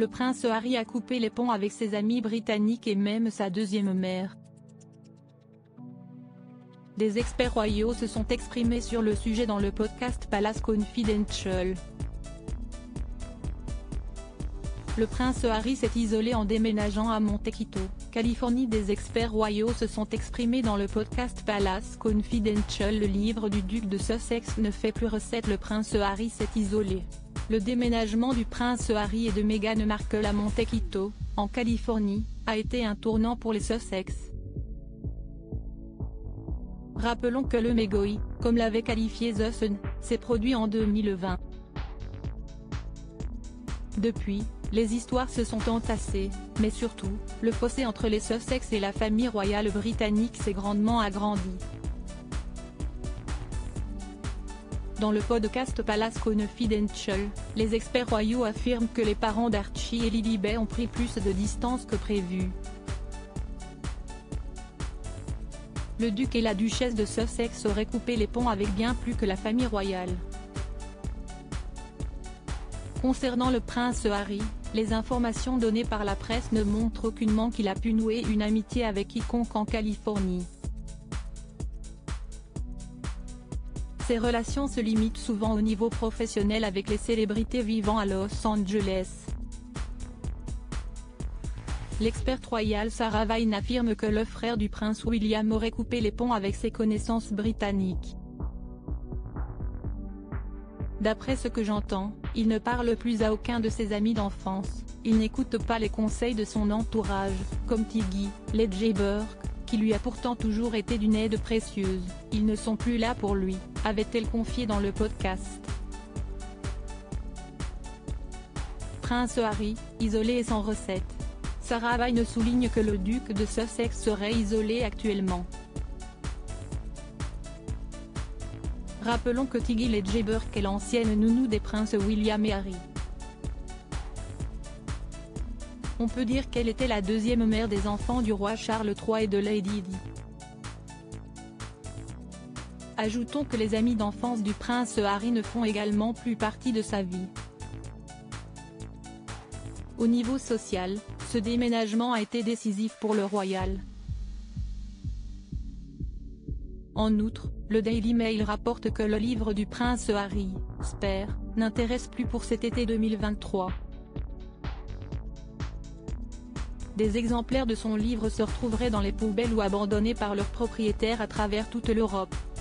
le prince Harry a coupé les ponts avec ses amis britanniques et même sa deuxième mère. Des experts royaux se sont exprimés sur le sujet dans le podcast Palace Confidential. Le prince Harry s'est isolé en déménageant à Montecito, Californie. Des experts royaux se sont exprimés dans le podcast Palace Confidential. Le livre du duc de Sussex ne fait plus recette. Le prince Harry s'est isolé. Le déménagement du prince Harry et de Meghan Markle à Montecito, en Californie, a été un tournant pour les Sussex. Rappelons que le mégoï, comme l'avait qualifié The Sun, s'est produit en 2020. Depuis, les histoires se sont entassées, mais surtout, le fossé entre les Sussex et la famille royale britannique s'est grandement agrandi. Dans le podcast Palace Confidential, les experts royaux affirment que les parents d'Archie et Lilibet ont pris plus de distance que prévu. Le duc et la duchesse de Sussex auraient coupé les ponts avec bien plus que la famille royale. Concernant le prince Harry, les informations données par la presse ne montrent aucunement qu'il a pu nouer une amitié avec quiconque en Californie. Ses relations se limitent souvent au niveau professionnel avec les célébrités vivant à Los Angeles. L'experte royale Sarah Vine affirme que le frère du prince William aurait coupé les ponts avec ses connaissances britanniques. D'après ce que j'entends, il ne parle plus à aucun de ses amis d'enfance, il n'écoute pas les conseils de son entourage, comme Tiggy, Lady Burke, qui lui a pourtant toujours été d'une aide précieuse. Ils ne sont plus là pour lui, avait-elle confié dans le podcast. Prince Harry, isolé et sans recette. Sarah Vine souligne que le duc de Sussex serait isolé actuellement. Rappelons que Tiggy Lady Burke est l'ancienne nounou des princes William et Harry. On peut dire qu'elle était la deuxième mère des enfants du roi Charles III et de Lady Di. Ajoutons que les amis d'enfance du prince Harry ne font également plus partie de sa vie. Au niveau social, ce déménagement a été décisif pour le royal. En outre, le Daily Mail rapporte que le livre du prince Harry, Spare, n'intéresse plus pour cet été 2023. Des exemplaires de son livre se retrouveraient dans les poubelles ou abandonnés par leurs propriétaires à travers toute l'Europe.